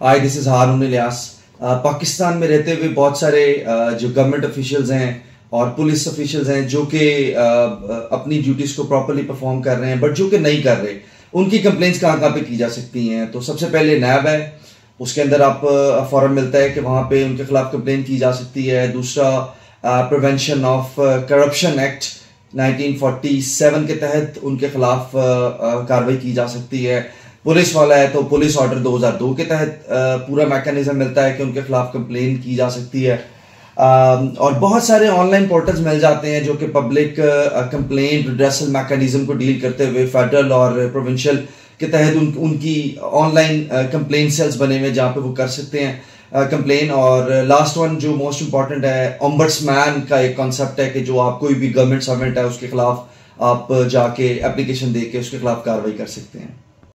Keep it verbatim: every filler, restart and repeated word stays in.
Hi, this is Haroon Ilyas. Pakistan में रहते हुए बहुत सारे uh, जो गवर्नमेंट ऑफिशियल्स हैं और पुलिस ऑफिशियल्स हैं जो कि uh, अपनी ड्यूटीज को प्रॉपर्ली परफॉर्म कर रहे हैं बट जो कि नहीं कर रहे, उनकी कंप्लेंट्स कहाँ कहाँ पे की जा सकती हैं। तो सबसे पहले नैब है, उसके अंदर आप फॉर्म मिलता है कि वहाँ पे उनके खिलाफ कंप्लेंट की जा सकती है। दूसरा, prevention of corruption act nineteen forty seven के तहत उनके खिलाफ कार्रवाई की जा सकती है। पुलिस वाला है तो पुलिस ऑर्डर दो हज़ार दो के तहत पूरा मैकेनिज्म मिलता है कि उनके खिलाफ कंप्लेन की जा सकती है। और बहुत सारे ऑनलाइन पोर्टल्स मिल जाते हैं जो कि पब्लिक कंप्लेंट रिड्रेसल मैकेनिज्म को डील करते हुए फेडरल और प्रोविंशियल के तहत उन, उनकी ऑनलाइन कंप्लेन सेल्स बने हुए जहाँ पे वो कर सकते हैं कंप्लेन। और लास्ट वन जो मोस्ट इंपॉर्टेंट है, ओम्बड्समैन का एक कॉन्सेप्ट है कि जो आप कोई भी गवर्नमेंट सर्वेंट है उसके खिलाफ आप जाके एप्लीकेशन दे के उसके खिलाफ कार्रवाई कर सकते हैं।